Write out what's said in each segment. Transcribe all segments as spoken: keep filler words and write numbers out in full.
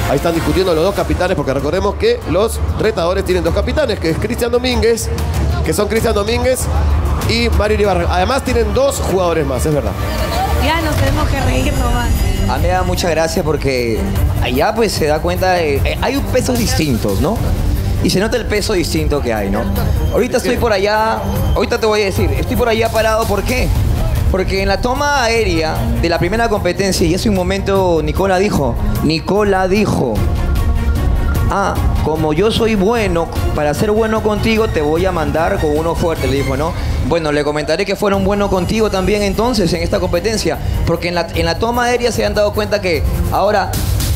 Ahí están discutiendo los dos capitanes, porque recordemos que los retadores tienen dos capitanes, que es Cristian Domínguez, que son Cristian Domínguez y Mario Ibarra. Además tienen dos jugadores más, es verdad. Ya nos tenemos que reír nomás. A mí me da mucha gracia porque allá pues se da cuenta de... Eh, hay pesos distintos, ¿no? Y se nota el peso distinto que hay, ¿no? Ahorita estoy por allá, ahorita te voy a decir, estoy por allá parado, ¿por qué? Porque en la toma aérea de la primera competencia, y hace un momento Nicola dijo, Nicola dijo, ah, como yo soy bueno, para ser bueno contigo te voy a mandar con uno fuerte, le dijo, ¿no? Bueno, le comentaré que fueron buenos contigo también entonces en esta competencia, porque en la, en la toma aérea se han dado cuenta que ahora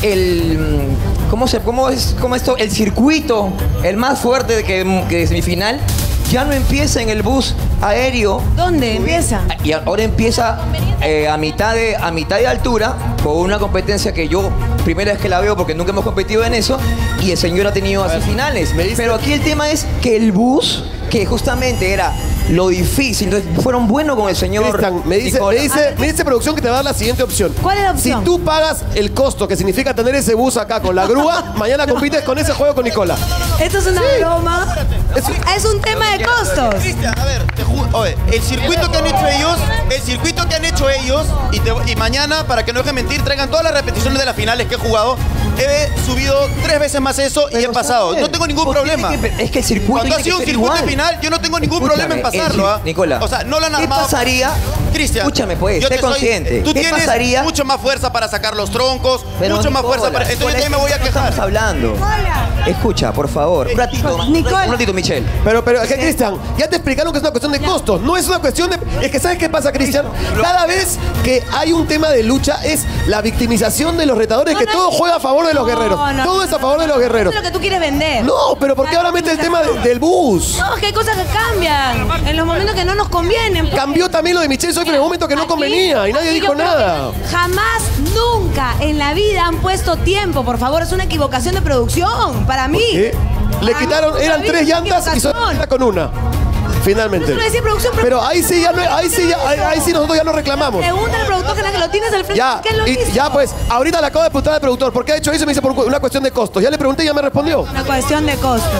el... ¿Cómo, se, cómo es cómo esto? El circuito, el más fuerte que, que de semifinal, ya no empieza en el bus aéreo. ¿Dónde empieza? Y ahora empieza eh, a, mitad de, a mitad de altura, con una competencia que yo, primera vez que la veo porque nunca hemos competido en eso, y el señor ha tenido así finales. Pero aquí el tema es que el bus, que justamente era lo difícil, entonces fueron buenos con el señor Cristian, me dice, me, dice, me dice producción que te va a dar la siguiente opción. ¿Cuál es la opción? Si tú pagas el costo que significa tener ese bus acá con la grúa, mañana compites con ese juego con Nicola. Esto es una Sí. broma. Es, es un tema de costos. Cristian, a ver, te juro, oye, el circuito que han hecho ellos, el circuito que han hecho ellos, y, te- y mañana, para que no dejen mentir, traigan todas las repeticiones de las finales que he jugado. He subido tres veces más eso y he pasado. No tengo ningún problema. Que, es que el circuito Cuando ha tiene sido un que ser circuito igual. final, yo no tengo ningún Escúchame, problema en pasarlo, el- ¿ah? Nicola, O sea, no lo han ¿qué armado. pasaría? Cristian, Escúchame, pues, yo sé te soy- consciente. Tú ¿Qué tienes pasaría? mucho más fuerza para sacar los troncos, Pero mucho más Nicola, fuerza para... Entonces yo Nicola, también me voy a no quejar. estamos hablando. Escucha, por favor. Un ratito, Nicola. un ratito, Michelle. Pero, pero, ¿qué, Cristian? Ya te explicaron que es una cuestión de costos. No es una cuestión de... Es que, ¿sabes qué pasa, Cristian? Cada vez que hay un tema de lucha es la victimización de los retadores, No, que no, todo juega a favor de los no, guerreros. no, Todo no, es a favor de los guerreros. Eso es lo que tú quieres vender. No, pero ¿por qué ahora mete el tema de- del bus? No, es que hay cosas que cambian en los momentos que no nos convienen. Cambió también lo de Michelle Soif en el momento que no Aquí- convenía y nadie aquí dijo yo creo nada. que Jamás, nunca en la vida han puesto tiempo, por favor. Es una equivocación de producción para mí. ¿Qué? Le Para mí, quitaron, nunca eran vi tres una llantas y solo equivocación. era con una. Finalmente. Eso lo decía producción, pero- Pero ahí sí ya no, ahí sí ya, ahí, ahí sí nosotros ya no reclamamos. Pregunta al productor que la que lo tienes al frente. Ya, ¿Qué lo y hizo? ya pues, ahorita le acabo de preguntar al productor, ¿por qué ha hecho eso? Y me dice por una cuestión de costos. Ya le pregunté y ya me respondió. Una cuestión de costos.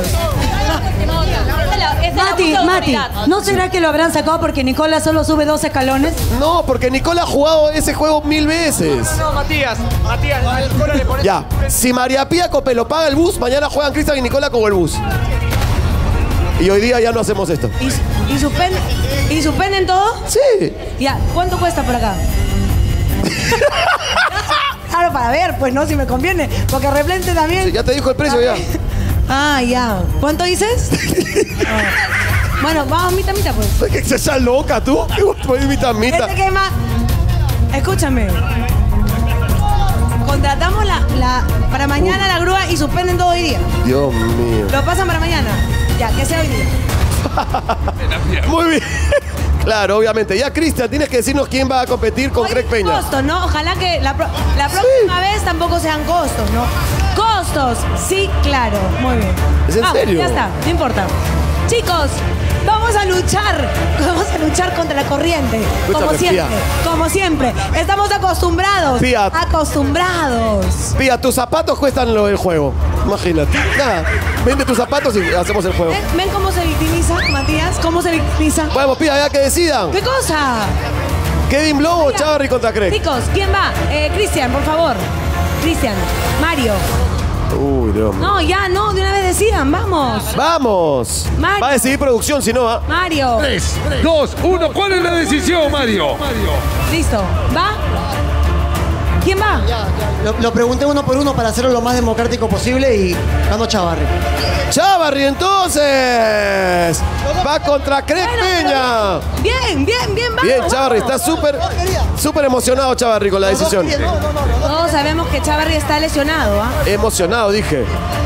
Mati, Mati, ¿no será que lo habrán sacado porque Nicola solo sube dos escalones? No, porque Nicola ha jugado ese juego mil veces. No, Matías, Matías, a Nicola le pones... Ya, si María Pía Copelo paga el bus, mañana juegan Cristian y Nicola con el bus. Y hoy día ya no hacemos esto. ¿Y, y, suspenden, ¿Y suspenden todo? Sí. Ya, ¿cuánto cuesta por acá? Claro, para ver, pues no, si me conviene. Porque replente también. Sí, ya te dijo el precio ya. Ah, ya. ¿Cuánto dices? Ah. Bueno, vamos mitad, mitad, pues. Es que se echa loca tú. ¿Qué voy a poner mitad, mitad? Este que más... Escúchame. Contratamos la, la, para mañana la grúa y suspenden todo hoy día. Dios mío. Lo pasan para mañana. Ya, que sea hoy día. Muy bien. Claro, obviamente. Ya, Cristian, tienes que decirnos quién va a competir con Hoy Craig Peña. Costos, ¿no? Ojalá que la, pro- la próxima vez tampoco sean costos, ¿no? Costos, sí, claro. Muy bien. ¿Es en Vamos, serio? Ya está, no importa. Chicos, vamos a luchar. Vamos a luchar contra la corriente. Como Escúchame, siempre. Pía. Como siempre. Estamos acostumbrados. Pía. Acostumbrados. Pía, tus zapatos cuestan lo del juego. Imagínate. Nada. Vende tus zapatos y hacemos el juego. ¿Ven, ven cómo se victimiza, Matías? ¿Cómo se victimiza? Vamos, Pía, ya que decidan. ¿Qué cosa? Kevin Blow o Chavarri contra Craig. Chicos, ¿quién va? Eh, Cristian, por favor. Cristian. Mario. Uy, Dios mío. No, ya, no, de una vez decidan, vamos. Vamos. Mario. Va a decidir producción, si no, ¿ah? Mario. tres, dos, uno. ¿Cuál es la decisión, Mario? Listo. ¿Va? ¿Quién va? Lo, lo pregunté uno por uno para hacerlo lo más democrático posible y ganó Chavarri. Chavarri, entonces. Va contra Craig Bueno, Peña. pero Bien, bien, bien, vamos. Bien, Chavarri, vamos. está súper, súper emocionado Chavarri con la decisión. Todos sabemos que Chavarri está lesionado, ¿ah? Emocionado, dije.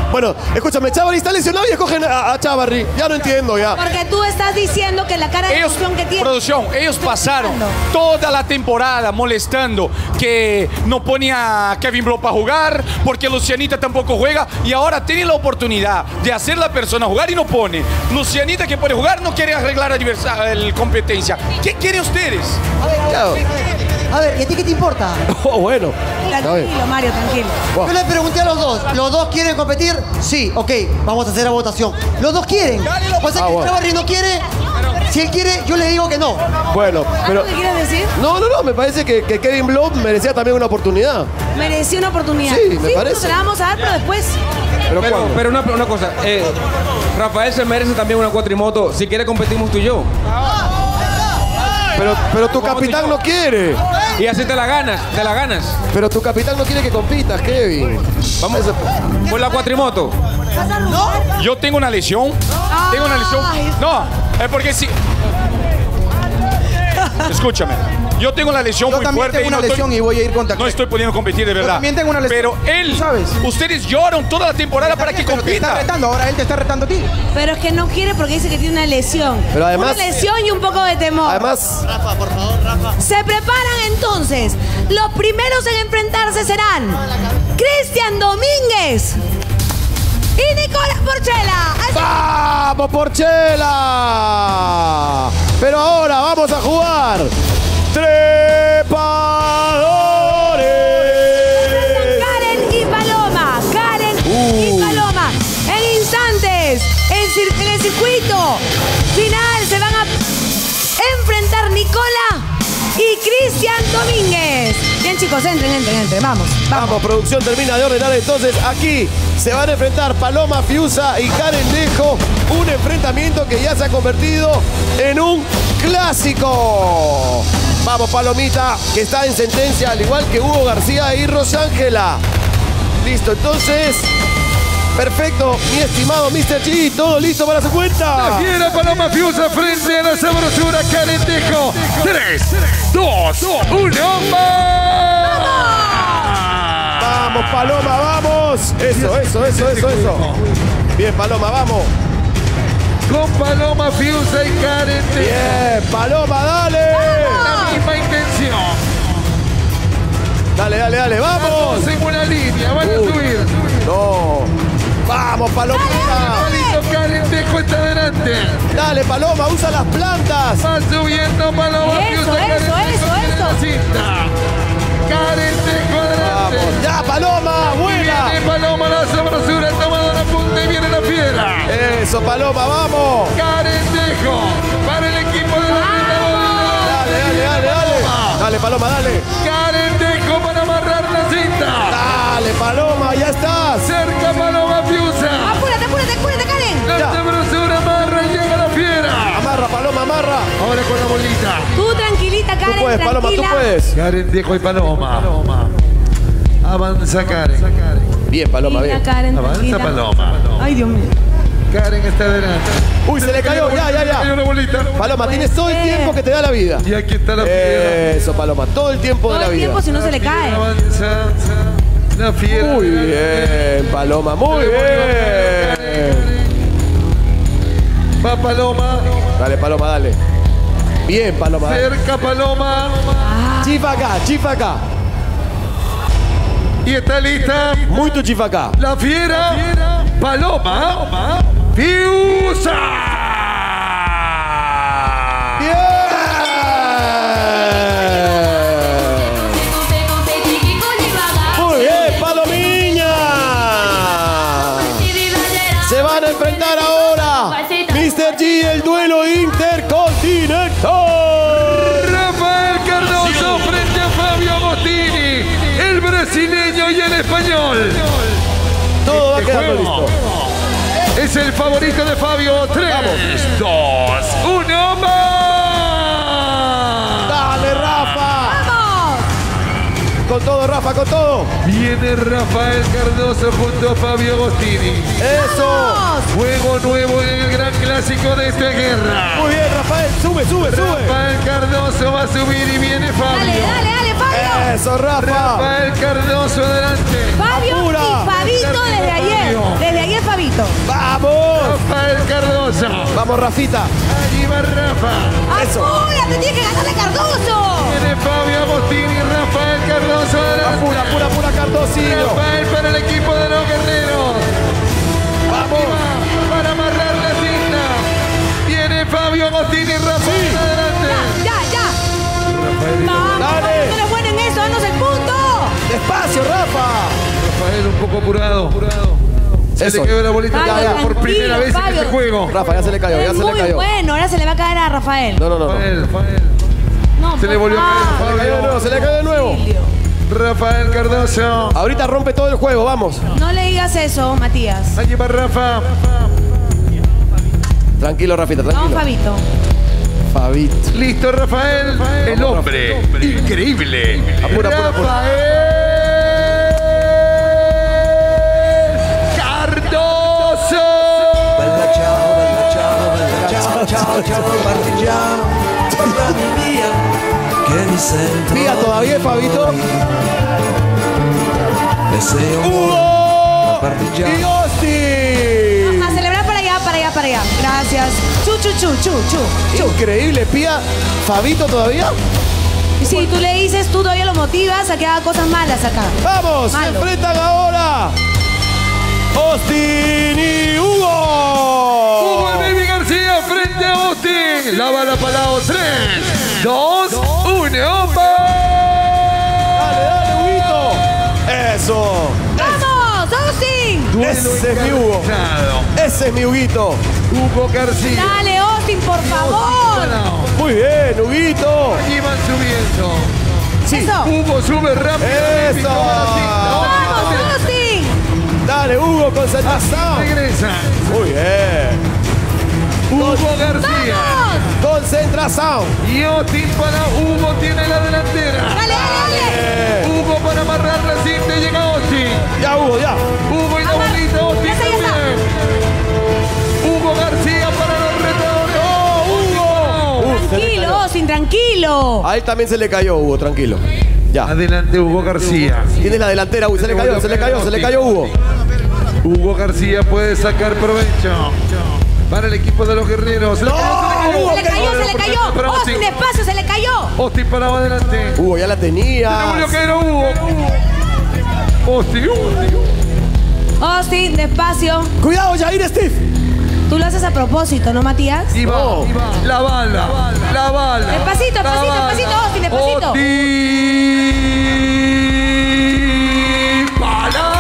Bueno, escúchame, Chávarri está lesionado y escogen a, a Chávarri. Ya no entiendo, ya. Porque tú estás diciendo que la cara de Ellos, producción que tiene... producción, ellos pasaron toda la temporada molestando que no ponía a Kevin Blow para jugar, porque Lucianita tampoco juega, y ahora tiene la oportunidad de hacer la persona jugar y no pone. Lucianita, que puede jugar, no quiere arreglar la competencia. ¿Qué quieren ustedes? A ver, a ver, a ver, ¿y a ti qué te importa? Oh, bueno. Tranquilo, Mario, tranquilo. Wow. Yo le pregunté a los dos, ¿los dos quieren competir? Sí, ok, vamos a hacer la votación. ¿Los dos quieren? Pues es Ah, que bueno. Chávarri no quiere. Si él quiere, yo le digo que no. Bueno, pero... ¿Algo que quieres decir? No, no, no, me parece que, que Kevin Blow merecía también una oportunidad. Mereció una oportunidad. Sí, me parece. Se la vamos a dar, pero después... Pero, Pero, ¿cuándo? pero una, una cosa, eh, Rafael se merece también una cuatrimoto. Si quiere competimos tú y yo. pero, pero tu capitán no quiere. Y así te la ganas, te la ganas. Pero tu capitán no quiere que compitas, Kevin. Vamos por la cuatrimoto. Yo tengo una lesión. Tengo una lesión. No, es porque si... Escúchame. Yo tengo una lesión Yo muy también fuerte tengo y una no lesión estoy, y voy a ir contra no estoy pudiendo competir de verdad. también tengo una lesión. Pero él, ¿Tú sabes? ustedes lloran toda la temporada para que Pero te está compita. retando, ahora él te está retando a ti. Pero es que no quiere porque dice que tiene una lesión. Pero además- Una lesión y un poco de temor. Además, Rafa, por favor, Rafa. Se preparan entonces. Los primeros en enfrentarse serán Cristian Domínguez y Nicolás Porchela. Así- ¡vamos, Porchela! Pero ahora vamos a jugar trepadores. Karen y Paloma. Karen y Uh. Paloma. En instantes, en, cir- en el circuito final se van a enfrentar Nicola y Cristian Domínguez. Bien, chicos, entren, entren, entren. Vamos, vamos. Vamos, producción termina de ordenar entonces. Aquí se van a enfrentar Paloma Fiusa y Karen Dejo. Un enfrentamiento que ya se ha convertido en un clásico. Vamos, Palomita, que está en sentencia, al igual que Hugo García y Rosángela. Listo, entonces. Perfecto, mi estimado mister G. Todo listo para su cuenta. La fiera Paloma Fiusa frente a la sabrosura Karen Dejo. tres, dos, uno, Vamos, Paloma, vamos. Eso, eso, eso, eso, eso. Bien, Paloma, vamos. Con Paloma Fiusa y Karen Dejo. Bien, Paloma, dale. La misma intención. Dale, dale, dale, vamos. Vamos en una línea, van a Uy. subir. No. Vamos, Palomita. Palito Karen Dejo está adelante. Dale, Paloma, usa las plantas. Va subiendo Paloma Eso, Fiusa. Karen eso, Dejo eso, tiene eso. la cinta. Karen Dejo adelante. Vamos. Ya, Paloma, vuela. Viene Paloma, la sabrosura, tomando la punta y viene la fiera. Eso, Paloma, vamos. Karen Dejo para el equipo de la Dale, dale, dale, dale. Dale, Paloma, dale. Karen Dejo para amarrar la cinta. Dale, Paloma, ya estás. Cerca Paloma Fiusa. Apúrate, apúrate, apúrate, Karen. La Ya. sabrosura amarra y llega la fiera. Amarra, Paloma, amarra. Ahora con la bolita. Tú tranquilita, Karen, Tú puedes, Paloma, tú tranquila. puedes. Karen Dejo y Paloma. Avanza Karen. Bien, Paloma, Tranquila, bien. Karen, Avanza tranquila. Paloma. Ay, Dios mío. Karen está adelante. Uy, se le cayó, ya, ya, Se le cayó ya. la bolita. Paloma, tienes todo el ser. tiempo que te da la vida. Y aquí está la fiera. Eso, Paloma, todo el tiempo de Todo la el vida. tiempo si no se le cae. Avanza. La fiera. Muy bien, Paloma, muy bien. Va Paloma. Dale, Paloma, dale. Bien, Paloma. dale. Cerca Paloma. Chifa acá, chifa acá. Y está lista. Muy tu chifa acá. La fiera. Paloma. Fiusa. Muy bien, Palomiña. Se van a enfrentar ahora mister G, el duelo intercontinental. Rafael Cardoso frente a Fabio Agostini. El brasileño y el español. Todo va Este quedando juego listo. es el favorito de Fabio. tres, dos, uno, más. Dale, Rafa. ¡Vamos! Con todo, Rafa, con todo. Viene Rafael Cardoso junto a Fabio Agostini. Eso. Juego nuevo en el gran clásico de esta guerra. Muy bien, Rafael. Sube, sube, sube. Rafael Cardoso va a subir y viene Dale, Fabio. dale, dale, Fabio. Eso, Rafa. Rafael Cardoso adelante. Fabio Apura. y Fabito desde ayer. Desde ayer Vamos, Rafita. Allí va Rafa. Eso. ¡Apúrate! ¡Tienes que ganarle Cardoso! Viene Fabio Agostini y Rafael Cardoso. adelante. Apura, apura, apura, Cardosillo. Rafael para el equipo de los guerreros. Vamos. Para amarrar la cinta. Viene Fabio Agostini y Rafael. Sí. Adelante. ¡Ya, ya! Rafael, ¡Vamos! Dale. ¡No eres bueno en eso! ¡Danos el punto! Despacio, Rafa. Rafael un poco apurado. Se Eso. le quedó la bolita Fabio, clara por tranquilo, primera vez Fabio. en este juego. Rafa, ya se le cayó, ya Es se le muy cayó. bueno. Ahora se le va a caer a Rafael. No, no, no. no. Rafael, Rafael. No, Se le por volvió a caer favor. Se le cayó de nuevo, se le cayó de nuevo. Rafael Cardoso. Ahorita rompe todo el juego, vamos. No le digas eso, Matías. Allí va Rafa. Tranquilo, Rafita, Vamos, tranquilo. Fabito. Fabito. Listo, Rafael. El hombre increíble. Apura, apura, apura. Rafael Cardoso. Bella ciao, bella ciao, bella ciao, ciao, ciao, partigiano, portami via, che mi sento. Vía todavía, Fabito. E sei un ¡Hugo! partigiano. ¡Y Austin! A celebrar para allá, para allá, para allá. Gracias. Chu, chu, chu, chu, chu, chu. Increíble, Pía. ¿Fabito todavía? Y si tú le dices, tú todavía lo motivas a que haga cosas malas acá. ¡Vamos! Malo. Se enfrentan ahora Austin y Hugo. Hugo el Baby García frente a Austin. La bala para los tres, dos, uno. Dale, dale, Huguito. Eso. ¡Vamos, Austin! Ese es mi Hugo. Ese es mi Huguito. Hugo García. Dale, Austin, por favor. Muy bien, Huguito. Allí van subiendo. Sí. Eso. Hugo sube rápido. Eso. ¡Vamos, Austin! Dale, Hugo, concentración. Regresa. Muy bien. Hugo García. ¡Vamos! Concentración. Y Austin para Hugo tiene la delantera. ¡Dale, dale, dale! Eh, Hugo para amarrar la cinta y llega Austin. Ya, Hugo, ya. Hugo y la Amar- bolita, Austin Ya está, ya está. también. Hugo García para los retadores. ¡Oh, Hugo! Uf, se le Tranquilo, cayó. Austin, tranquilo. A él también se le cayó, Hugo, tranquilo. Ya. Adelante Hugo García. Tiene la delantera, Hugo. Se le cayó, se le cayó, se le cayó, Hugo. Hugo García puede sacar provecho para el equipo de los guerreros. No, Hugo, Se le cayó, se le cayó. Para Austin, Austin. despacio, se le cayó. Austin parado adelante. Hugo, ya la Se le tenía. volvió a caer a Hugo. Austin. Austin, despacio. Cuidado, Jair Steve. Tú lo haces a propósito, ¿no, Matías? Y va, No. y va. La bala, la bala. Despacito, la despacito, bala. despacito, Austin, despacito. Austin. ¡Bala!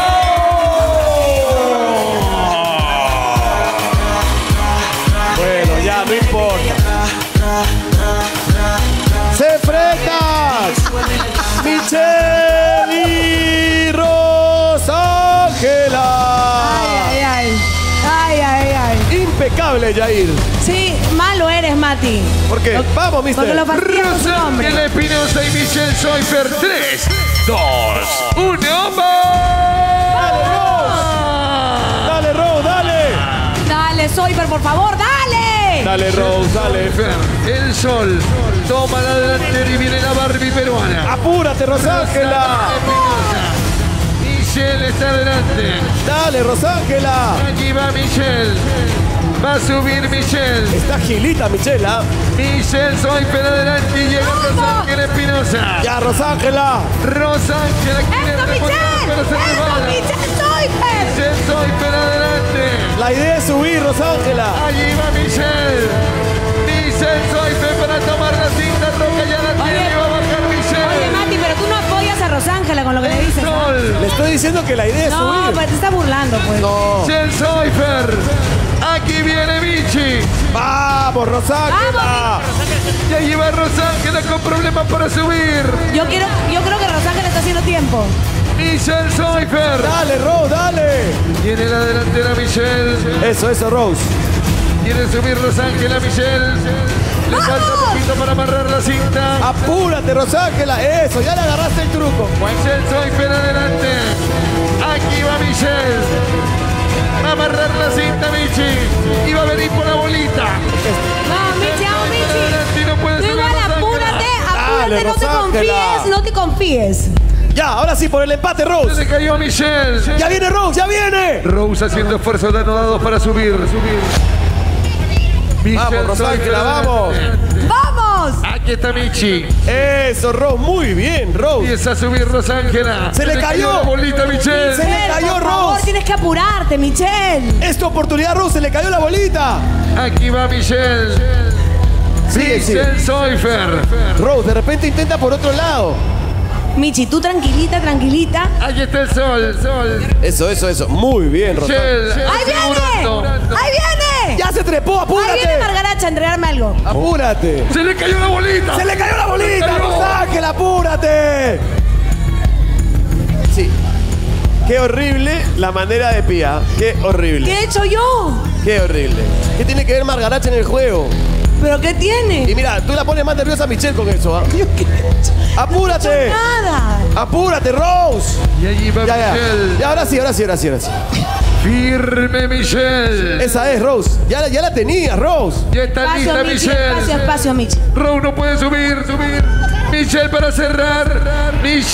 Bueno, ya, no importa. Se enfrentan Michelle y Rosángela. Ay, ay, ay. Ay, ay, ay. Impecable, Jair. Sí, malo eres, Mati. ¿Por qué? Vamos, mister. Porque lo fastidias con su nombre. Rosángela Espinosa y Michelle Soifer. tres, dos, uno. Dale, Rose. Dale, Rose, dale. Dale, Soifer, por favor, dale. Dale, Rose, dale. El sol toma la delantera y viene la Barbie peruana. Apúrate, Rosángela. Espinosa. Michelle está adelante. Dale, Rosángela. Allí va Michelle. Va a subir Michelle. Está agilita, Michelle, ¿ah? Michelle Soifer adelante y llega ¡Vamos! Rosángela Espinosa. Ya, Rosángela. Rosángela quiere ¡Eso, reponer, Michelle! pero se ¡Eso, resbala. Michelle Soifer! Michelle Soifer adelante. La idea es subir, Rosángela. Allí va Michelle. Michelle Soifer para tomar la cinta roja. Ya la tiene y va a bajar Oye, Michelle. Mati, pero tú no apoyas a Rosángela con lo que le dices. ¿no? Sol. Le estoy diciendo que la idea es No, subir. pero te está burlando, pues. No. Michelle Soifer. Aquí viene Michi. Vamos, Rosángela. Y allí va Rosángela con problemas para subir. Yo, quiero, yo creo que Rosángela está haciendo tiempo. Michelle Soifer. Dale, Rose, dale. Tiene la delantera Michelle. Eso, eso, Rose. Quiere subir Rosángela Michelle. Le falta poquito para amarrar la cinta. Apúrate, Rosángela. Eso, ya le agarraste el truco. Michelle Soifer adelante. Aquí va Michelle. Va a amarrar la cinta Michi. Y va a venir por la bolita. Vamos, Michi, vamos, Michi. Adelante y no puede Tú subir igual, Rosángela. apúrate, apúrate, Dale, no te Rosángela. confíes, no te confíes. Ya, ahora sí, por el empate, Se Rose. le cayó a Michelle. Ya viene Rose, ya viene. Rose haciendo esfuerzos de dados para subir. subir. Vamos, Rosángela, vamos. ¡Vamos! Aquí está Michi. Eso, Rose, muy bien, Rose. Empieza a subir Rosángela. Se le cayó la bolita, Michelle. Se le cayó, por favor, Rose. tienes que apurarte, Michelle. Es tu oportunidad, Rose, se le cayó la bolita. Aquí va Michelle. Sigue, sigue. Michelle Soifer. Rose, de repente intenta por otro lado. Michi, tú tranquilita, tranquilita. Aquí está el sol, sol. Eso, eso, eso. Muy bien, Rose. Michelle. ¡Ahí viene! asegurando. ¡Ahí viene! Ya se trepó, Ahí viene apúrate. Margaracha a entregarme algo. Apúrate. Se le cayó la bolita. Se le cayó la bolita, Se le cayó. Rosángela, apúrate. Sí. Qué horrible la manera de Pía. Qué horrible. ¿Qué he hecho yo? Qué horrible. ¿Qué tiene que ver Margaracha en el juego? ¿Pero qué tiene? Y mira, tú la pones más nerviosa a Michelle con eso, ¿ah? ¡Apúrate! Nada. ¡Apúrate, Rose! Y allí va Ya, ya. Michelle. Ya, ahora sí, ahora sí, ahora sí, ahora sí. Firme Michelle. Esa es, Rose. Ya, la- ya la tenías, Rose. Ya está Espacio, lista Michi, Michelle. espacio, espacio, Michi. Rose no puede subir, subir. Michelle para cerrar.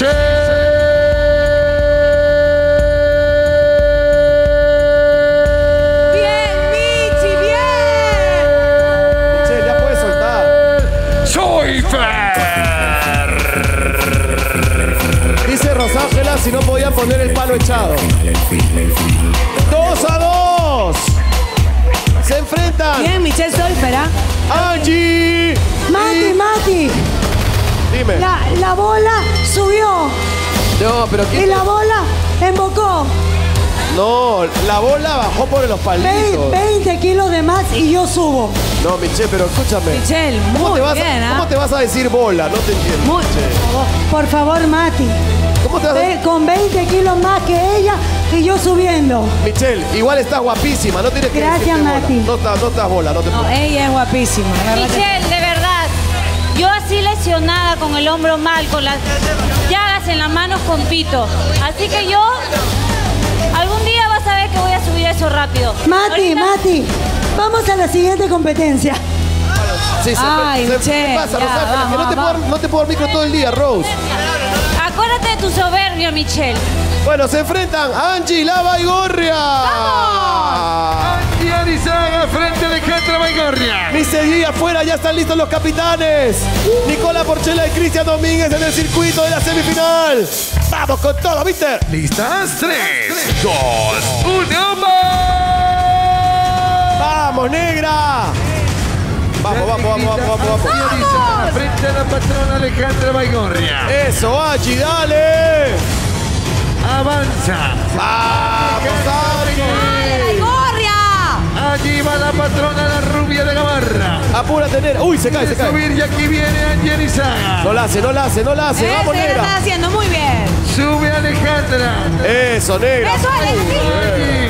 Michelle. Bien, Michi, bien. Michelle, ya puedes soltar. Soy Fer. Dice Rosángela si no podían poner el palo echado. ¡Dos a dos! Se enfrentan Bien, Michelle Soifer, ¿ah? Angie. Mati, y- Mati. Dime. La, la bola subió No, pero y ¿quién? la bola embocó. No, la bola bajó por los Ve- palitos. veinte kilos de más y yo subo. No, Michelle, pero escúchame. Michelle, ¿Cómo muy te, vas bien, a, ¿ah? ¿Cómo te vas a decir bola? No te entiendo. Muy- Michelle. Por favor, Mati. ¿Cómo te vas a Ve- con veinte kilos más que ella y yo subiendo. Michelle, igual estás guapísima, no tienes que Gracias, decirte bola. Mati. No estás, no estás bola, no te No, preocupes. ella es guapísima. la verdad que- Michelle, de verdad, yo así lesionada con el hombro mal, con las llagas en las manos compito. Así que yo, algún día vas a ver que voy a subir eso rápido. Mati, Ahorita- Mati. Vamos a la siguiente competencia. Sí, se- Ay, se- Michelle, ¿Qué pasa, ya, Rosángela? vamos, Que no te, puedo, vamos. dar- no te puedo dar micro todo el día, Rose. Acuérdate de tu soberbia, Michelle. Bueno, se enfrentan Angie Lava y Gorria. Angie Arizaga frente a Alejandra Baigorria. Mister G afuera, ya están listos los capitanes. Nicola Porchela y Cristian Domínguez en el circuito de la semifinal. Vamos con todo, Mister. ¿Listas? Tres, dos, uno, Vamos, negra. Vamos, vamos, vamos, vamos, vamos, vamos. Angie Arizaga frente a la patrona Alejandra Baigorria. Eso, Angie, dale. Avanza. Vamos, ¡Dale, Angie. Gorria! Allí va la patrona, la rubia de Gamarra. Apúrate, negra. Uy, se cae, se Quiere cae. subir y aquí viene Angie Arizaga. No la hace, no la hace, no la hace. Ese Vamos, que lo negra. estás haciendo muy bien. Sube Alejandra. Eso, negra. Eso, Alex, sí. Allí